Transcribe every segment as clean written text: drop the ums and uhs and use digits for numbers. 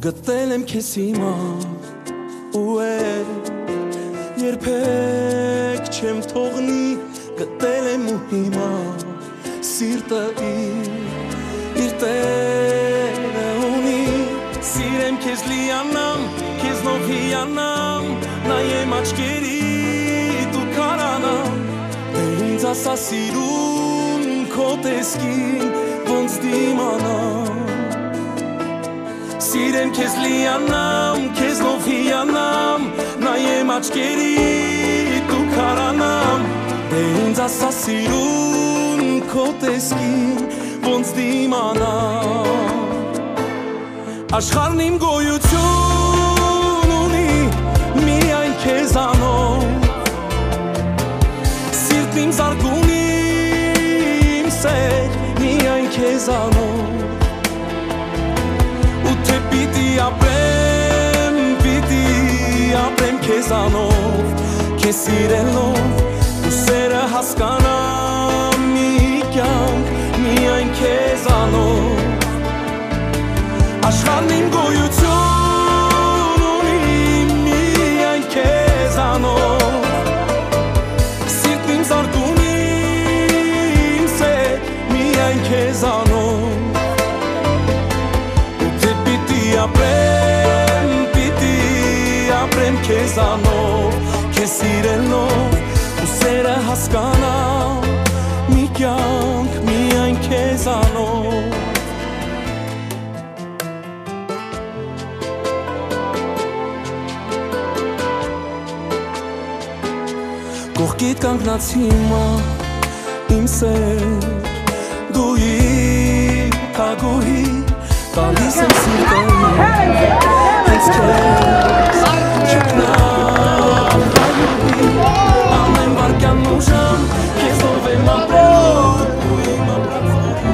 Գտել եմ քեզ հիմա ու երբեք չեմ թողնի Գտել եմ ու հիմա սիրտը իր տերը ունի Սիրեմ քեզ լիանամ, քեզնով հիանամ Նայեմ աչքերիդ ու քարանամ Դե ինձ ասա սիրուն քո տեսքին ոնց դիմանամ Սիրեմ քեզ լիանամ, քեզնով հիանամ Նայեմ աչքերիդ ու քարանամ Դե ինձ ասա սիրուն քո տեսքին ոնց դիմանամ Աշխարհն իմ գոյություն ունի միայն քեզանով Սիրտն իմ զարգուն իմ սեր միայն քեզանով Ու թե պիտի ապրեմ քեզանով Քեզ սիրելով ու սերը հասկանամ մի կյանք միայն քեզանով Աշխարհն իմ գոյություն ունի միայն քեզանով Սիրտն իմ զարգուն իմ սեր միայն քեզանով Ու թե պիտի ապրեմ քեզանով Քեզ սիրելով ու սերը հասկանամ մի կյանք միայն քեզանով Կողքիդ կանգնած հիմա իմ սեր Դու իմ թագուհի Տալիս եմ սիրտը Հենց քեզ Չկնամ հայուհի Ամեն վարկյան ու ժամ Քեզով եմ ապրել Ու իմ ապրած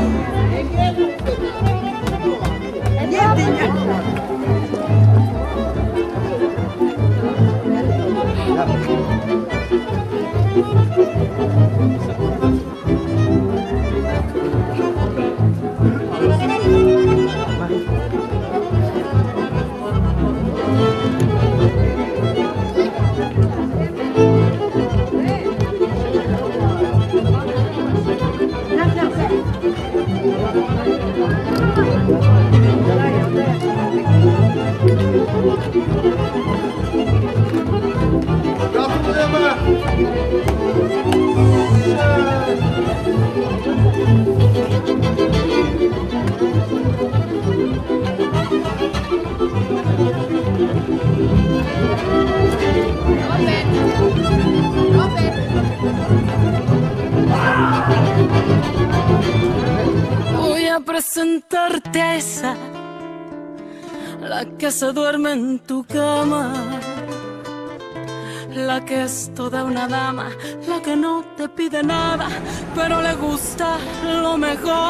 Voy a presentarte a esa, la que se duerme en tu cama, la que es toda una dama, la que no te pide nada, pero le gusta lo mejor.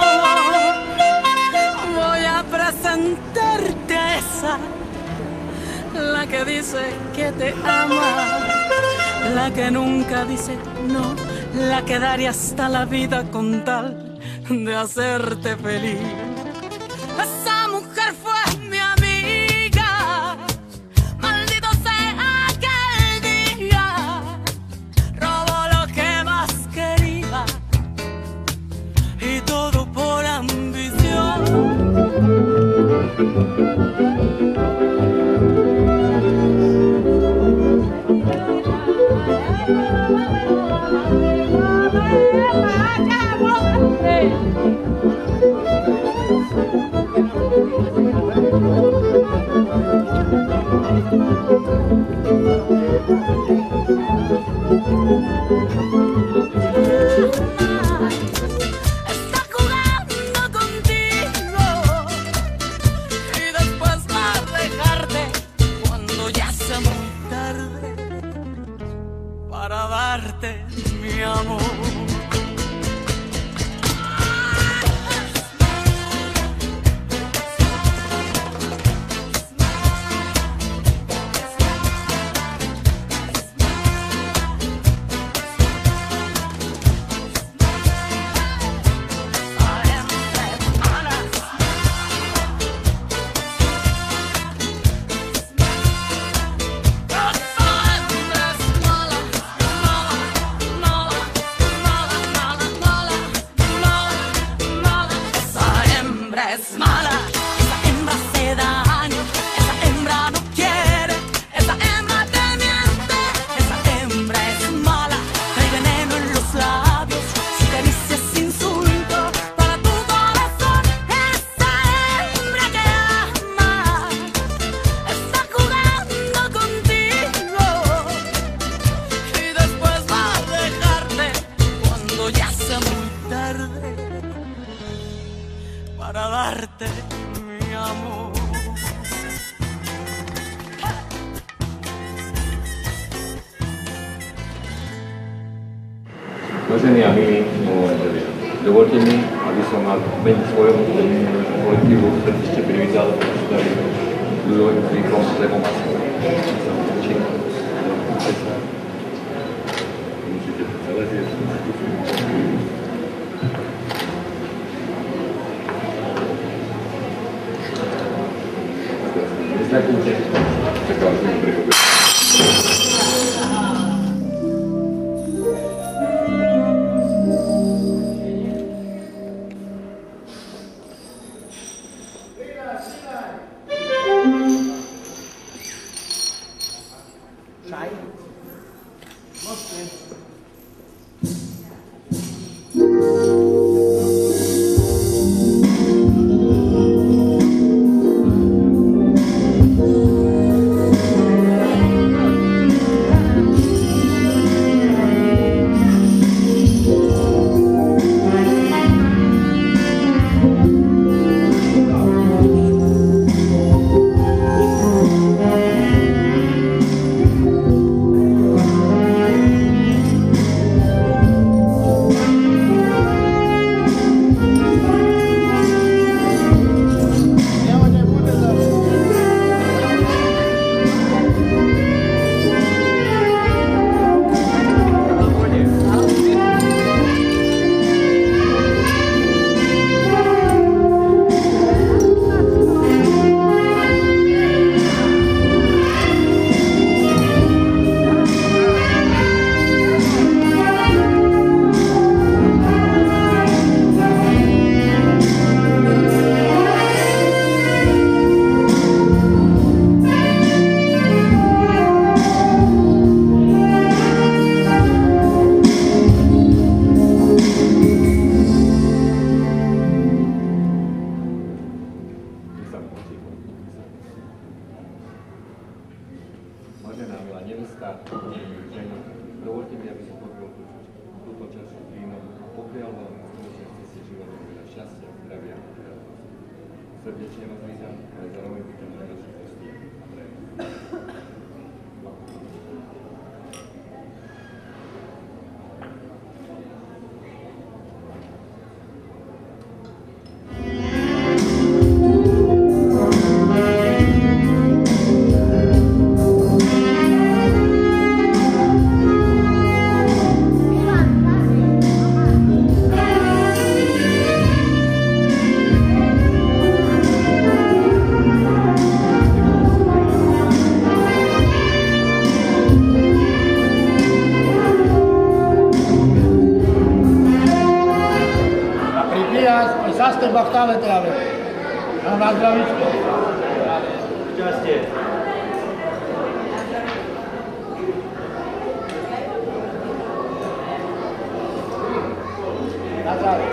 Voy a presentarte a esa, la que dice que te ama, la que nunca dice no, la que daría hasta la vida con tal de hacerte feliz. Esa mujer fue mi amiga, maldito sea aquel día, robó lo que más quería y todo por ambición. Está jugando contigo y después la para darte mi amor. Vážení a milí novomanželia, dovolte mi, aby som vás v mene svojom kolektívu srdečne privítal tady Ľudovýkom Levom Masom. Musíte celé zjesť. Neznakujte, čakám si mi prihodu. Vážená milá nevesta, žena, dovolte mi, aby som podal túto čašu vínom a poprial vám na spoločnosti si životom veľa šťastia, zdravia a radosť. Srdečne vás vítam, ale zároveň vítam aj našich hostí a prajem. Zastoj bachtále tráve. Mám na zdravíčko. Šťastie. Na zdravie.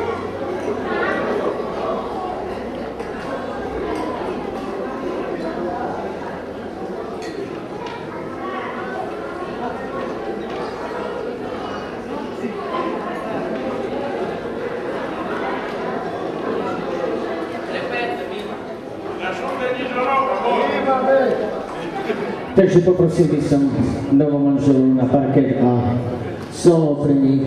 Takže poprosil by som novomanželov na parket a solo pre nich.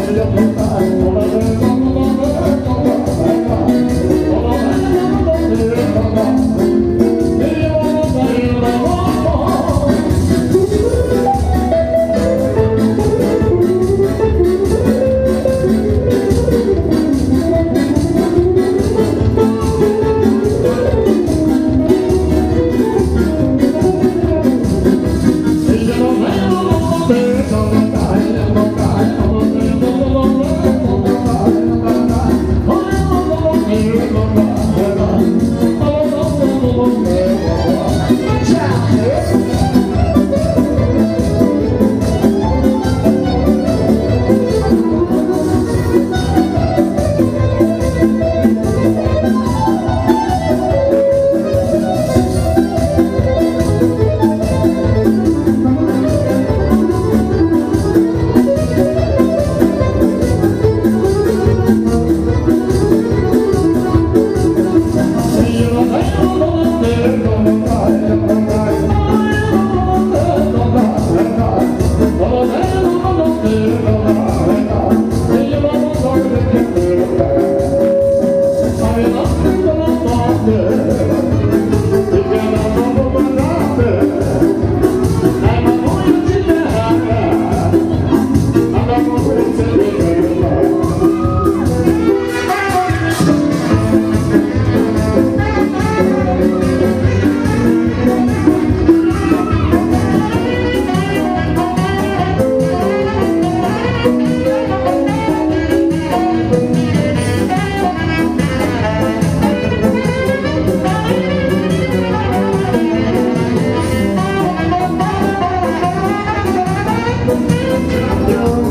Yo